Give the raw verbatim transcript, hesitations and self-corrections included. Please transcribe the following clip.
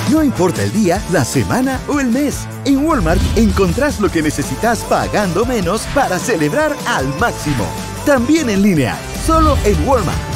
No importa el día, la semana o el mes. En Walmart encontrás lo que necesitas pagando menos para celebrar al máximo. También en línea, solo en Walmart.